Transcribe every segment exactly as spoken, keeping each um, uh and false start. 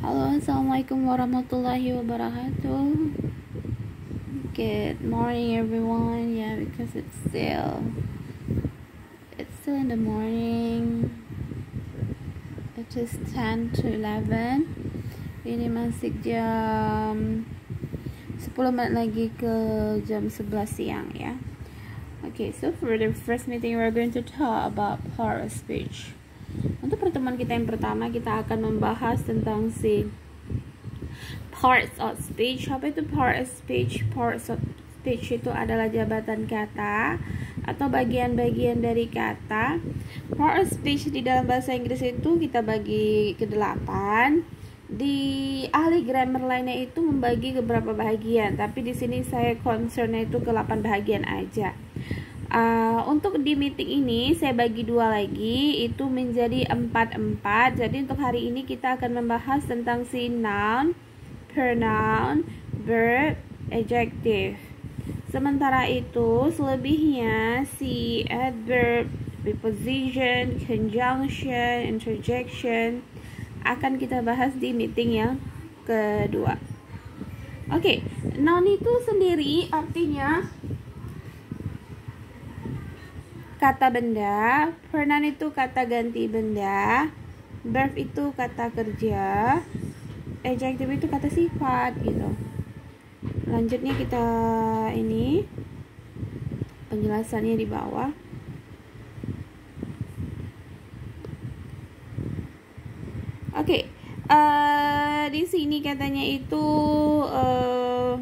Halo, assalamualaikum warahmatullahi wabarakatuh. Good morning, everyone. Yeah, because it's still it's still in the morning. It is ten to eleven. Ini masih jam sepuluh menit lagi ke jam sebelas siang ya. Okay, so for the first meeting we're going to talk about part of speech. Untuk pertemuan kita yang pertama, kita akan membahas tentang si parts of speech. Apa itu part of speech? Parts of speech itu adalah jabatan kata atau bagian-bagian dari kata. Part of speech di dalam bahasa Inggris itu kita bagi ke delapan. Di ahli grammar lainnya itu membagi ke beberapa bagian, tapi di sini saya concernnya itu ke delapan bagian aja. Uh, untuk di meeting ini saya bagi dua lagi, itu menjadi empat empat. Jadi untuk hari ini kita akan membahas tentang si noun, pronoun, verb, adjective. Sementara itu selebihnya si adverb, preposition, conjunction, interjection akan kita bahas di meeting yang kedua. Oke, okay. Noun itu sendiri artinya kata benda, pronoun itu kata ganti benda, verb itu kata kerja, adjective itu kata sifat gitu. Lanjutnya kita ini penjelasannya di bawah. Oke, okay. uh, di sini katanya itu uh,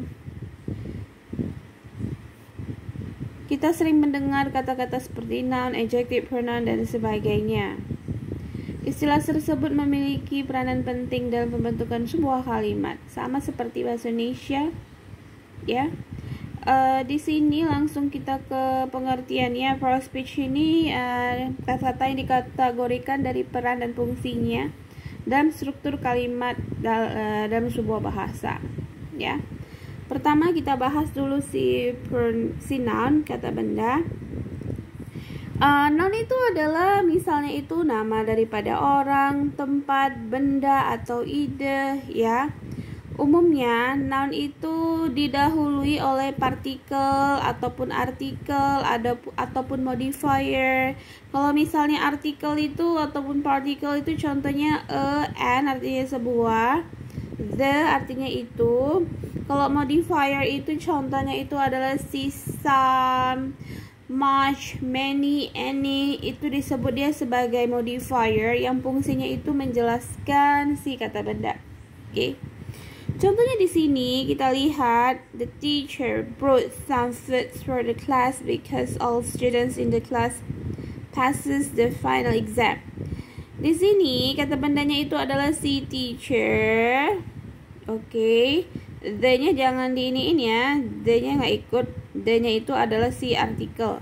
kita sering mendengar kata-kata seperti noun, adjective, pronoun, dan sebagainya. Istilah tersebut memiliki peranan penting dalam pembentukan sebuah kalimat, sama seperti bahasa Indonesia, ya. Uh, di sini langsung kita ke pengertiannya. Part of speech ini kata-kata uh, yang dikategorikan dari peran dan fungsinya dalam struktur kalimat dal uh, dalam sebuah bahasa, ya. Pertama kita bahas dulu si, si noun, kata benda. uh, Noun itu adalah misalnya itu nama daripada orang, tempat, benda, atau ide ya. Umumnya noun itu didahului oleh partikel ataupun artikel ada, ataupun modifier. Kalau misalnya artikel itu ataupun partikel itu contohnya a, an artinya sebuah, the artinya itu. Kalau modifier itu contohnya itu adalah si, some, much, many, any. Itu disebut dia sebagai modifier yang fungsinya itu menjelaskan si kata benda. Oke. Okay. Contohnya di sini kita lihat the teacher brought some food for the class because all students in the class passes the final exam. Di sini kata bendanya itu adalah si teacher. Oke. Okay. The-nya jangan diiniin ya, the-nya nggak ikut. The-nya itu adalah si artikel.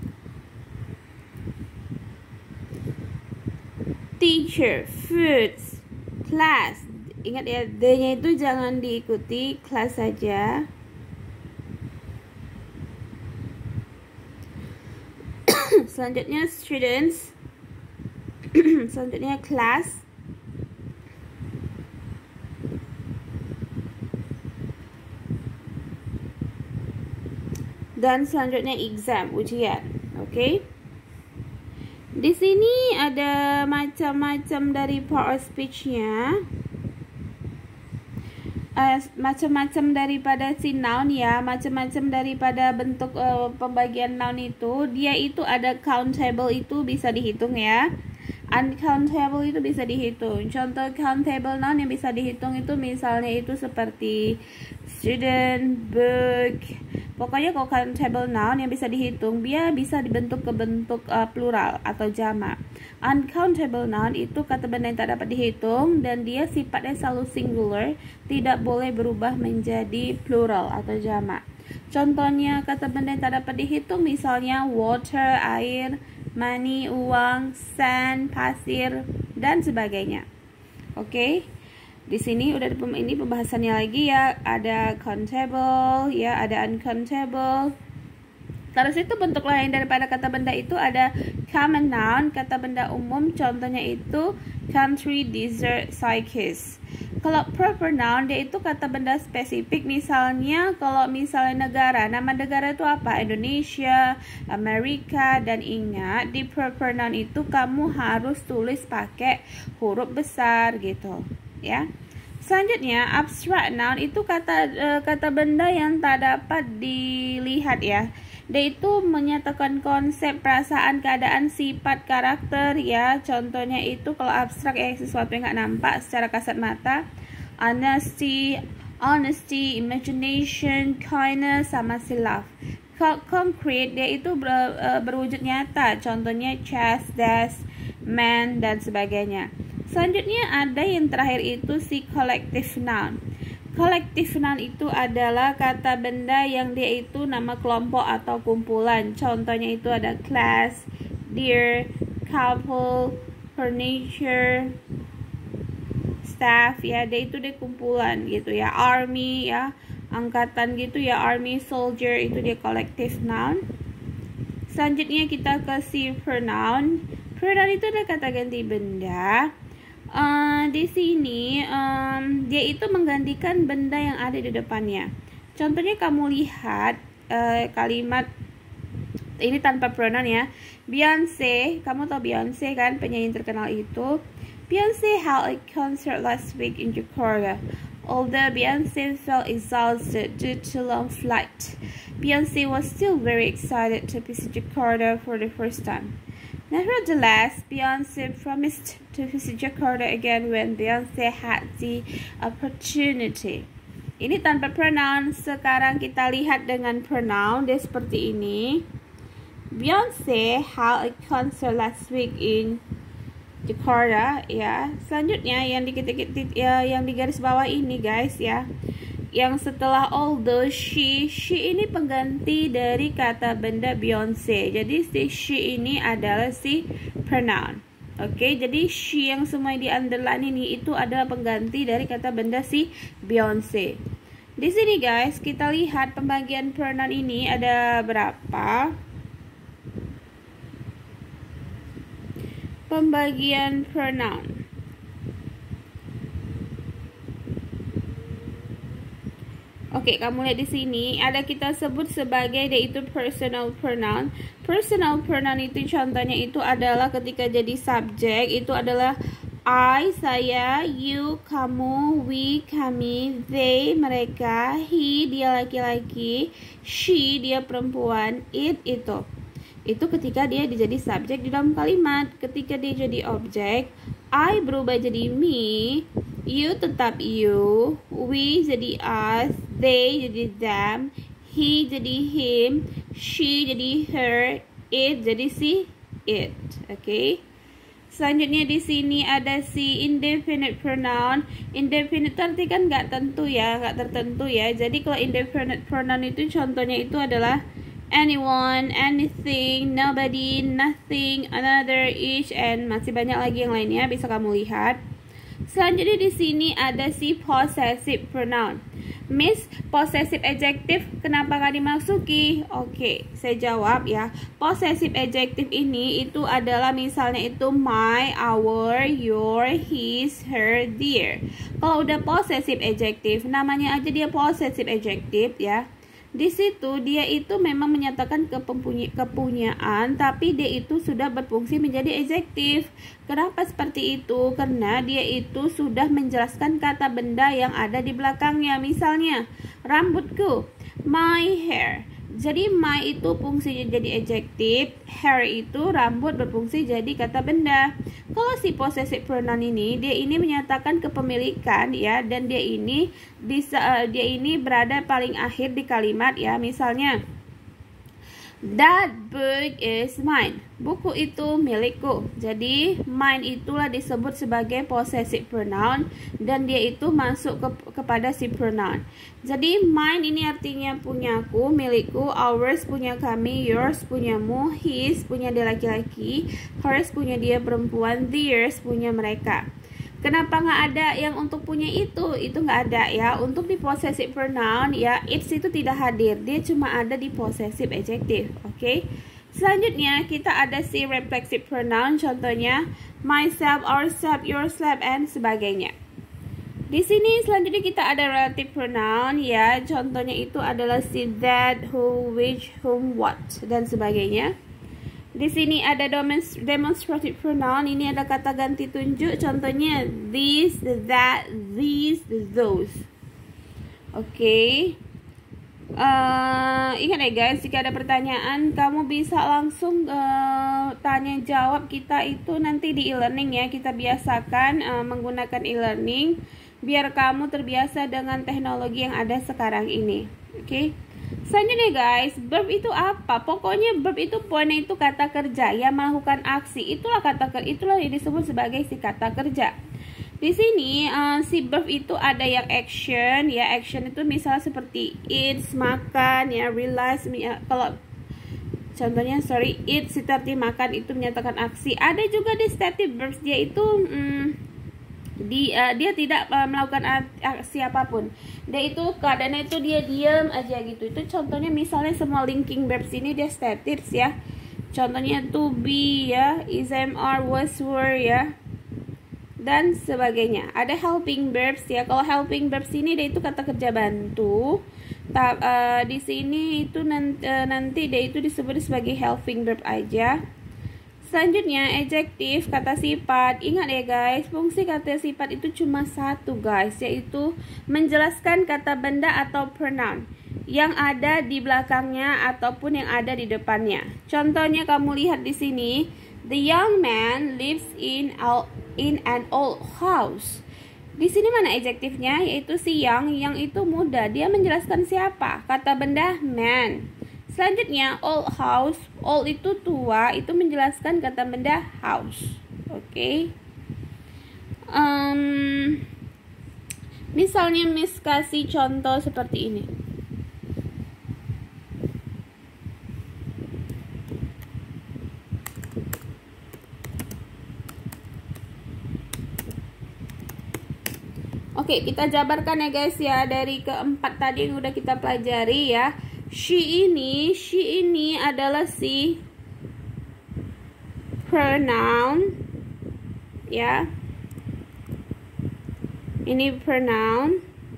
Teacher, foods, class. Ingat ya, the-nya itu jangan diikuti, class saja. Selanjutnya students. Selanjutnya class. Dan selanjutnya exam, ujian. Oke. Okay? Di sini ada macam-macam dari part of speech-nya. Uh, macam-macam daripada si noun ya, macam-macam daripada bentuk uh, pembagian noun itu. Dia itu ada countable, itu bisa dihitung ya. Uncountable itu bisa dihitung. Contoh countable noun yang bisa dihitung itu misalnya itu seperti student, book. Pokoknya kalau countable noun yang bisa dihitung, dia bisa dibentuk ke bentuk uh, plural atau jamak. Uncountable noun itu kata benda yang tak dapat dihitung dan dia sifatnya selalu singular, tidak boleh berubah menjadi plural atau jamak. Contohnya kata benda yang tak dapat dihitung misalnya water, air, money, uang, sand, pasir, dan sebagainya. Oke. Okay? Di sini udah ada ini pembahasannya lagi ya, ada countable, ya, ada uncountable. Terus itu bentuk lain daripada kata benda itu ada common noun, kata benda umum, contohnya itu country, desert, cyclist. Kalau proper noun dia itu kata benda spesifik. Misalnya kalau misalnya negara, nama negara itu apa? Indonesia, Amerika. Dan ingat di proper noun itu kamu harus tulis pakai huruf besar gitu ya. Selanjutnya abstract noun itu kata uh, kata benda yang tak dapat dilihat ya. Dia itu menyatakan konsep, perasaan, keadaan, sifat, karakter ya. Contohnya itu kalau abstrak ya sesuatu yang nggak nampak secara kasat mata. Honesty, honesty, imagination, kindness, sama si love. Kalau concrete dia itu ber, uh, berwujud nyata. Contohnya chest, desk, man dan sebagainya. Selanjutnya ada yang terakhir itu si collective noun. Collective noun itu adalah kata benda yang dia itu nama kelompok atau kumpulan. Contohnya itu ada class, dear, couple, furniture, staff ya. Dia itu dia kumpulan gitu ya. Army ya, angkatan gitu ya. Army, soldier itu dia collective noun. Selanjutnya kita ke si pronoun. Pronoun itu ada kata ganti benda. Uh, di sini um, dia itu menggantikan benda yang ada di depannya. Contohnya kamu lihat uh, kalimat ini tanpa pronoun ya. Beyonce, kamu tahu Beyonce kan, penyanyi terkenal itu. Beyonce held a concert last week in Jakarta. Although Beyonce felt exhausted due to long flight, Beyonce was still very excited to visit Jakarta for the first time. Nevertheless, Beyonce promised to visit Jakarta again when Beyonce had the opportunity. Ini tanpa pronoun. Sekarang kita lihat dengan pronoun. Dia seperti ini. Beyonce held a concert last week in Jakarta. Ya. Selanjutnya yang di ya, yang di garis bawah ini guys ya. Yang setelah although she, she ini pengganti dari kata benda Beyonce. Jadi si she ini adalah si pronoun. Oke, okay, jadi she yang semua di underline ini itu adalah pengganti dari kata benda si Beyonce. Di sini guys, kita lihat pembagian pronoun ini ada berapa? Pembagian pronoun. Oke, kamu lihat di sini ada kita sebut sebagai yaitu personal pronoun. Personal pronoun itu contohnya itu adalah ketika jadi subjek itu adalah I, saya, you, kamu, we, kami, they, mereka, he, dia laki-laki, she, dia perempuan, it, itu. Itu ketika dia jadi subjek di dalam kalimat. Ketika dia jadi objek, I berubah jadi me, you tetap you, we jadi us, they jadi them, he jadi him, she jadi her, it jadi si it. Oke. Okay? Selanjutnya di sini ada si indefinite pronoun. Indefinite arti kan nggak tentu ya, nggak tertentu ya. Jadi kalau indefinite pronoun itu contohnya itu adalah anyone, anything, nobody, nothing, another, each, and masih banyak lagi yang lainnya bisa kamu lihat. Selanjutnya di sini ada si possessive pronoun. Miss, possessive adjective kenapa gak dimasuki? Oke, saya jawab ya. Possessive adjective ini itu adalah misalnya itu my, our, your, his, her, their. Kalau udah possessive adjective, namanya aja dia possessive adjective ya. Di situ dia itu memang menyatakan kepunyaan, tapi dia itu sudah berfungsi menjadi adjektif. Kenapa seperti itu? Karena dia itu sudah menjelaskan kata benda yang ada di belakangnya. Misalnya, rambutku, my hair. Jadi my itu fungsinya jadi adjektif, hair itu rambut berfungsi jadi kata benda. Kalau si possessive pronoun ini, dia ini menyatakan kepemilikan ya, dan dia ini bisa uh, dia ini berada paling akhir di kalimat ya. Misalnya, that book is mine. Buku itu milikku. Jadi mine itulah disebut sebagai possessive pronoun dan dia itu masuk ke, kepada si pronoun. Jadi mine ini artinya punyaku, milikku, ours punya kami, yours punyamu, his punya dia laki-laki, hers punya dia perempuan, theirs punya mereka. Kenapa nggak ada yang untuk punya itu? Itu nggak ada ya. Untuk di possessive pronoun ya, its itu tidak hadir. Dia cuma ada di possessive adjective. Oke. Okay? Selanjutnya kita ada si reflexive pronoun. Contohnya myself, ourselves, yourself, and sebagainya. Di sini selanjutnya kita ada relative pronoun ya. Contohnya itu adalah si, that, who, which, whom, what dan sebagainya. Di sini ada demonstrative pronoun. Ini ada kata ganti tunjuk. Contohnya this, that, these, those. Oke. Okay. Uh, ingat ya guys, jika ada pertanyaan kamu bisa langsung uh, tanya jawab kita itu nanti di e-learning ya. Kita biasakan uh, menggunakan e-learning biar kamu terbiasa dengan teknologi yang ada sekarang ini. Oke. Okay? Selanjutnya guys, verb itu apa? Pokoknya verb itu poinnya itu kata kerja yang melakukan aksi. Itulah kata kerja, itulah yang disebut sebagai si kata kerja. Di sini uh, si verb itu ada yang action ya. Action itu misalnya seperti eat, makan ya, realize ya, kalau contohnya sorry eat seperti makan itu menyatakan aksi. Ada juga di stative verbs, dia itu hmm, di uh, dia tidak uh, melakukan aksi apapun. Dia itu keadaannya itu dia diam aja gitu. Itu contohnya misalnya semua linking verbs ini dia stative ya. Contohnya to be ya, is, am, are, was, were ya, dan sebagainya. Ada helping verbs ya. Kalau helping verbs ini dia itu kata kerja bantu. Ta uh, di sini itu nanti, uh, nanti dia itu disebut sebagai helping verb aja. Selanjutnya adjective, kata sifat. Ingat ya guys, fungsi kata sifat itu cuma satu guys, yaitu menjelaskan kata benda atau pronoun yang ada di belakangnya ataupun yang ada di depannya. Contohnya kamu lihat di sini, the young man lives in in an old house. Di sini mana adjektifnya? Yaitu si young, yang itu muda. Dia menjelaskan siapa? Kata benda man. Selanjutnya old house, old itu tua, itu menjelaskan kata benda house. Oke. Okay. Um, misalnya Miss kasih contoh seperti ini. Oke, okay, kita jabarkan ya guys ya, dari keempat tadi yang udah kita pelajari ya. She ini, she ini adalah si pronoun ya. Ini pronoun.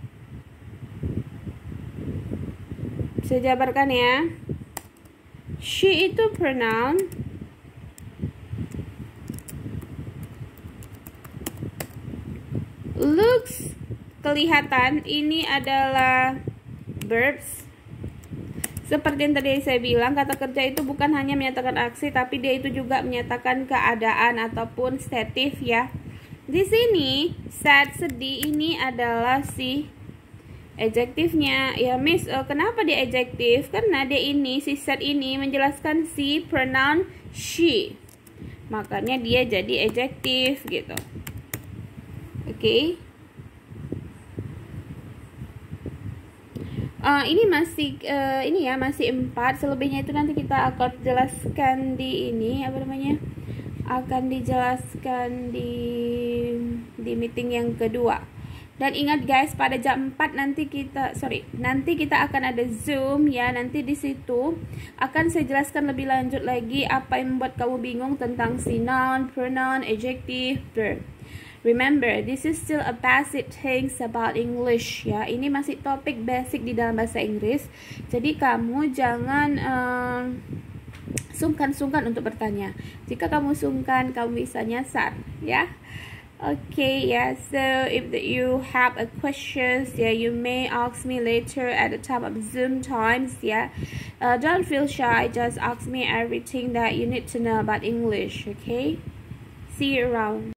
Saya jabarkan ya. She itu pronoun. Looks, kelihatan, ini adalah verbs. Seperti yang tadi saya bilang, kata kerja itu bukan hanya menyatakan aksi, tapi dia itu juga menyatakan keadaan ataupun statif ya. Di sini sad, sedih, ini adalah si adjektifnya ya Miss. Uh, kenapa dia adjektif? Karena dia ini, si sad ini menjelaskan si pronoun she, makanya dia jadi adjektif gitu. Oke. Okay. Uh, ini masih uh, ini ya masih empat, selebihnya itu nanti kita akan jelaskan di ini apa namanya akan dijelaskan di di meeting yang kedua. Dan ingat guys, pada jam empat nanti kita sorry nanti kita akan ada Zoom ya. Nanti di situ akan saya jelaskan lebih lanjut lagi apa yang membuat kamu bingung tentang si noun, pronoun, adjective, verb. Remember, this is still a basic things about English ya. Ini masih topik basic di dalam bahasa Inggris. Jadi kamu jangan sungkan-sungkan um, untuk bertanya. Jika kamu sungkan, kamu bisa nyasar ya. Okay, yeah. So if the, you have a questions, yeah, you may ask me later at the time of Zoom times. Yeah, uh, don't feel shy. Just ask me everything that you need to know about English. Okay. See you around.